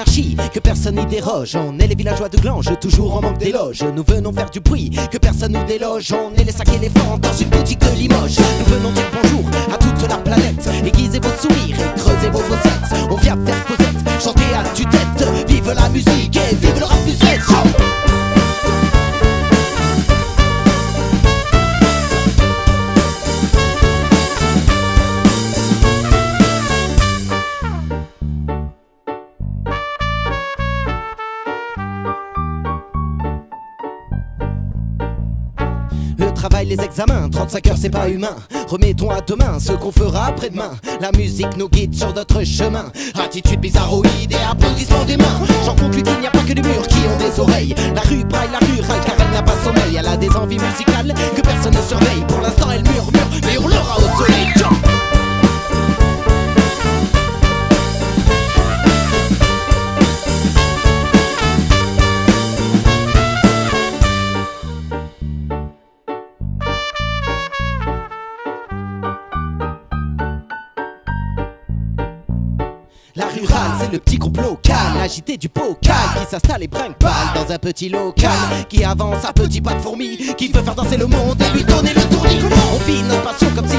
l'anarchie, que personne n'y déroge. On est les villageois de Glange, toujours en manque d'éloges. Nous venons faire du bruit, que personne nous déloge. On est les sacs éléphants dans une boutique de Limoges. Nous venons dire bonjour à toute la planète. Aiguisez vos sourires et creusez vos fossettes. On vient faire Cosette, chanter à tue-tête. Vive la musique et vive le rap musette. Le travail, les examens, 35 heures c'est pas humain. Remettons à demain ce qu'on fera après-demain. La musique nous guide sur notre chemin. Attitude bizarroïde et applaudissements des mains. J'en conclus qu'il n'y a pas que des murs qui ont des oreilles. La rue braille la rurale car elle n'a pas sommeil. Elle a des envies musicales que personne ne surveille. Pour l'instant elle murmure mais hurlera au soleil. La rurale, c'est le petit groupe local, agité du bocal, qui s'installe et brinque-balle dans un petit local, qui avance à petits pas de fourmi, qui veut faire danser le monde et lui donner le tournis. On vit notre passion comme